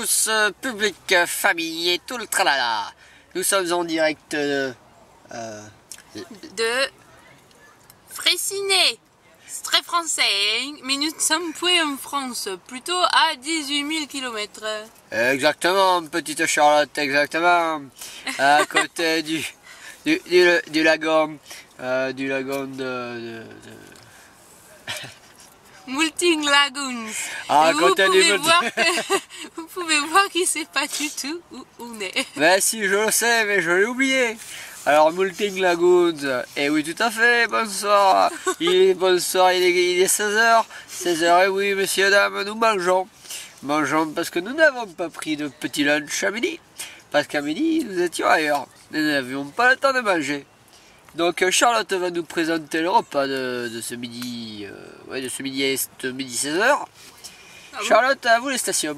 tous, public, famille et tout le tralala. Nous sommes en direct de Fraissinet. C'est très français, hein, mais nous sommes plus en France, plutôt à 18 000 km. Exactement, petite Charlotte, exactement. À côté du lagon, Moulting Lagoons. À côté du vous pouvez voir qu'il ne sait pas du tout où on est. Mais si, je le sais, mais je l'ai oublié. Alors, Moulting Lagoons, et oui, tout à fait, bonsoir. Bonsoir, il est 16h. 16h, et oui, messieurs, dames, nous mangeons. Mangeons parce que nous n'avons pas pris de petit lunch à midi. Parce qu'à midi, nous étions ailleurs. Nous n'avions pas le temps de manger. Donc Charlotte va nous présenter le repas de ce midi, de ce midi 16h. Ah bon. Charlotte, à vous les stations.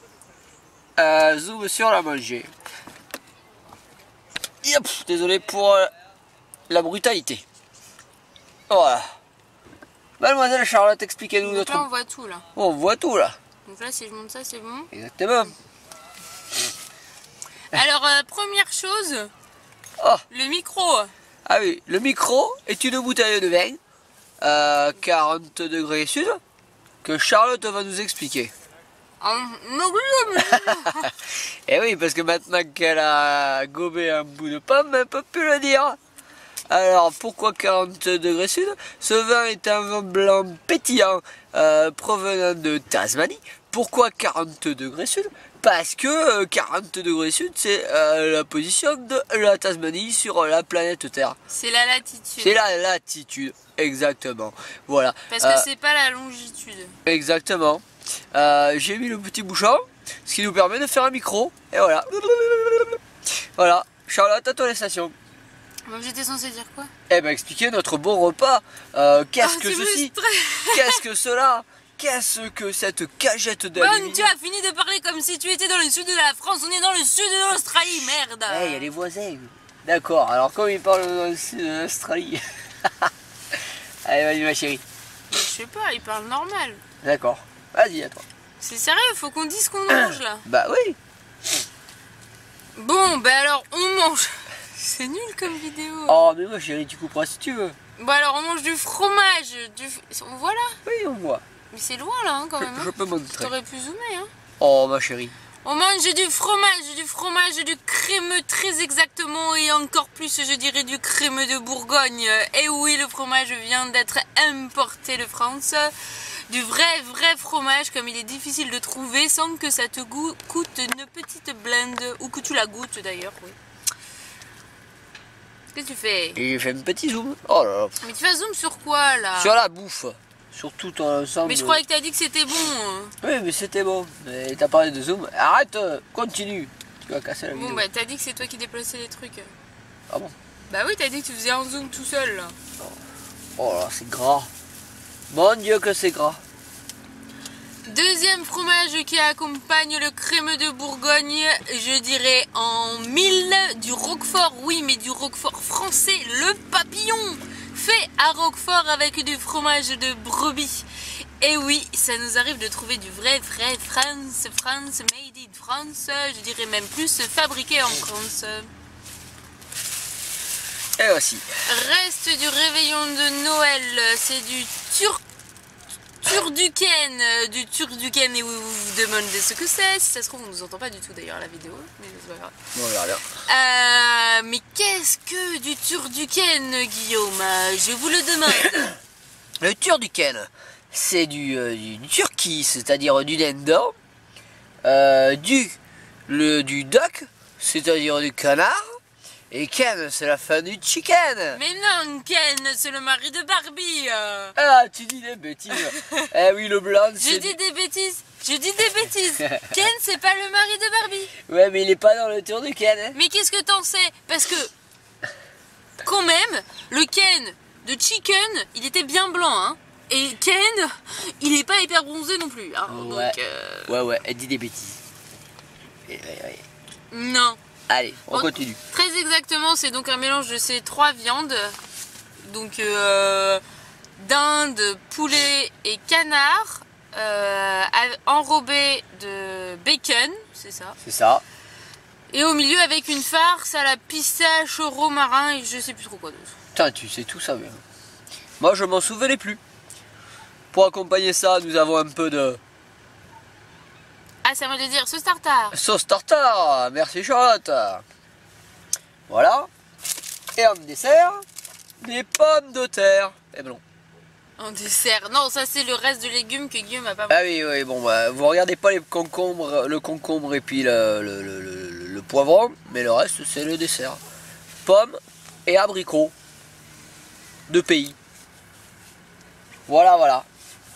Zoom sur la manger. Yep, désolé pour la brutalité. Voilà. Mademoiselle Charlotte, expliquez-nous notre... Là on voit tout là. On voit tout là. Donc là si je monte ça c'est bon. Exactement. Alors première chose, le micro. Ah oui, le micro est une bouteille de vin, 40 degrés sud, que Charlotte va nous expliquer. Et oui, parce que maintenant qu'elle a gobé un bout de pomme, elle ne peut plus le dire. Alors, pourquoi 40 degrés sud? Ce vin est un vin blanc pétillant provenant de Tasmanie. Pourquoi 40 degrés sud? Parce que 40 degrés sud, c'est la position de la Tasmanie sur la planète Terre. C'est la latitude. C'est la latitude, exactement. Voilà. Parce que c'est pas la longitude. Exactement. J'ai mis le petit bouchon, ce qui nous permet de faire un micro. Et voilà. Voilà. Charlotte, à toi les stations. Bon, j'étais censée dire quoi? Eh ben, expliquer notre bon repas. Qu'est-ce que ceci? Qu'est-ce que cela? Qu'est-ce que cette cagette d'aluminium? Bon, tu as fini de parler comme si tu étais dans le sud de la France. On est dans le sud de l'Australie, merde. Eh, il y a les voisins. D'accord, alors comme ils parlent dans le sud de l'Australie. Allez, vas-y ma chérie. Je sais pas, ils parlent normal. D'accord, vas-y à toi. C'est sérieux, faut qu'on dise qu'on mange là. Bah oui. Bon, bah alors on mange. C'est nul comme vidéo. Oh mais ma chérie, tu couperas si tu veux. Bon alors on mange du fromage. On voit là? Oui, on voit. Mais c'est loin là hein, quand même. Je peux montrer. T'aurais pu zoomer hein. Oh ma chérie. On mange du fromage, du crémeux très exactement et encore plus je dirais du crémeux de Bourgogne. Et oui, le fromage vient d'être importé de France. Du vrai fromage comme il est difficile de trouver sans que ça te coûte une petite blinde ou que tu la goûtes d'ailleurs. Oui. Qu'est-ce que tu fais? Et j'ai fait un petit zoom. Oh là là. Mais tu fais zoom sur quoi là? Sur la bouffe. Sur tout ensemble. Mais je croyais que t'as dit que c'était bon. Oui, mais c'était bon. Mais t'as parlé de zoom. Arrête, continue. Tu vas casser la vidéo. Bon, bah t'as dit que c'est toi qui déplaçais les trucs. Ah bon? Bah oui, t'as dit que tu faisais un zoom tout seul là. Oh là, c'est gras. Mon Dieu, que c'est gras. Deuxième fromage qui accompagne le crémeux de Bourgogne, je dirais en 1000 du Roquefort. Oui, mais du Roquefort français, le papillon. Fait à Roquefort avec du fromage de brebis. Et oui, ça nous arrive de trouver du vrai France, made in France, je dirais même plus fabriqué en France. Et voici. Reste du réveillon de Noël, c'est du turducken, et vous vous demandez ce que c'est. Si ça se trouve, on ne nous entend pas du tout d'ailleurs la vidéo, mais c'est pas grave. Bon, on verra bien. Mais qu'est-ce que du turducken, Guillaume? Je vous le demande. Le turducken, c'est du turkey, c'est-à-dire du dindon, du duck, c'est-à-dire du canard, et Ken, c'est la fin du chicken. Mais non, Ken, c'est le mari de Barbie. Ah, tu dis des bêtises. Eh oui, le blanc, Je dis des bêtises. Ken, c'est pas le mari de Barbie. Ouais, mais il est pas dans le turducken. Hein. Mais qu'est-ce que t'en sais? Parce que, quand même, le Ken de Chicken, il était bien blanc, hein. Et Ken, il est pas hyper bronzé non plus. Hein. Ouais. Donc, Ouais, elle dit des bêtises. Ouais. Non. Allez, on continue. Très exactement, c'est donc un mélange de ces trois viandes. Donc, dinde, poulet et canard. enrobé de bacon, c'est ça. C'est ça. Et au milieu avec une farce à la pistache au romarin et je sais plus trop quoi d'autre. Putain, tu sais tout ça bien. Moi, je m'en souvenais plus. Pour accompagner ça, nous avons un peu de Ah, c'est à moi de dire sauce tartare. sauce tartare. Merci Charlotte. Voilà. Et en dessert, des pommes de terre. Et ben non. En dessert. Non, ça c'est le reste de légumes que Guillaume a pas Ah oui, oui, bon, bah, vous regardez pas les concombres, le concombre et puis le poivron, mais le reste c'est le dessert. Pommes et abricots de pays. Voilà, voilà.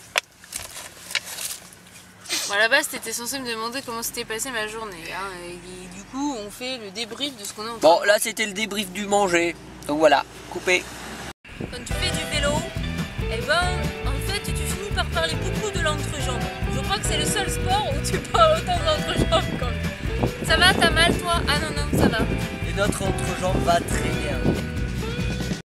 Bon, à la base, t'étais censé me demander comment s'était passée ma journée. Hein, et du coup, on fait le débrief de ce qu'on est en train Bon, là c'était le débrief du manger. Donc voilà, coupé. Quand tu fais du vélo, eh ben, en fait, tu finis par parler beaucoup de l'entrejambe. Je crois que c'est le seul sport où tu parles autant de l'entrejambe. Ça va, t'as mal toi? Ah non, non, ça va. Et notre entrejambe va très bien.